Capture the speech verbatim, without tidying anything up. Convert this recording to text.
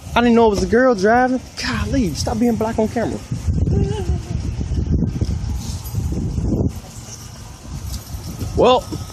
I didn't know it was a girl driving. Golly, stop being black on camera. Well.